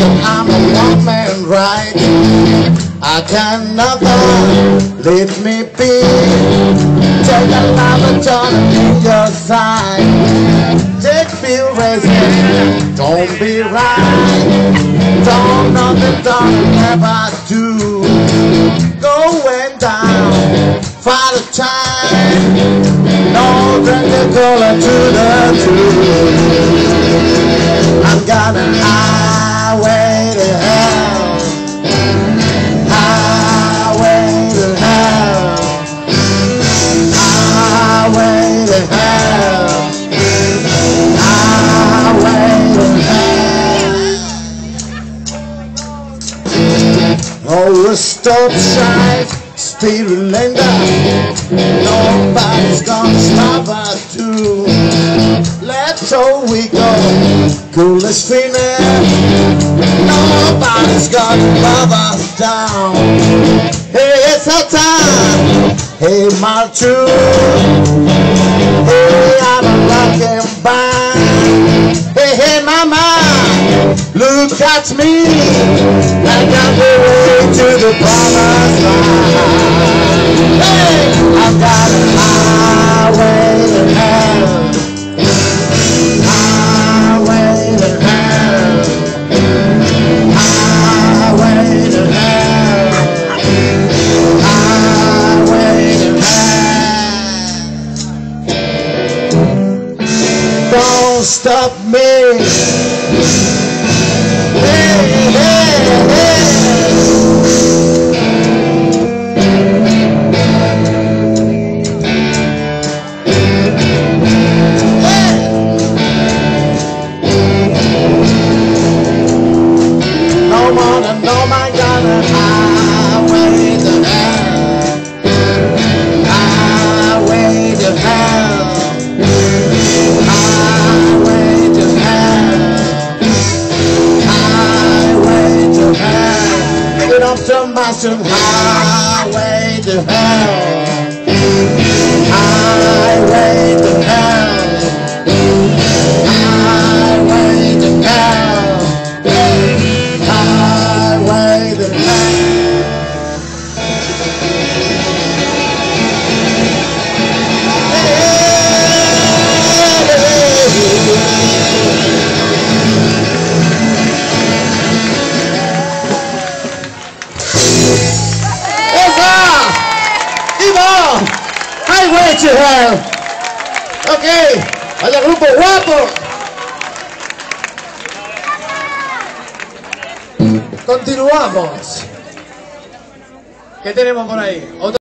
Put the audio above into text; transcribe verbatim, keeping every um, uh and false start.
I'm a one-man ride. I can never leave me be. Take a love turn on your side. Take me racing, don't be right. Don't nothing, don't never do. Going down, Father time. No drink the color to the truth. I'm gonna highway to hell. Highway to hell. Highway to hell. Highway to hell. Oh, stop shine. Speed relentless, nobody's gonna stop us too. Let's go, we go, coolest feeling. Nobody's gonna love us down. Hey, it's our time. Hey, my true. Hey, I'm a rockin' band. Hey, hey, mama, look at me. I got the way to the promised land. Hey, I've got a highway to hell. Highway to hell. Highway to hell. Highway to hell. Don't stop me. Hey, hey, hey. Massive highway to hell. Highway to hell. Highway to hell. Highway to hell. Highway to hell. Ok, vaya grupo guapo. Continuamos. ¿Qué tenemos por ahí? ¿Otro?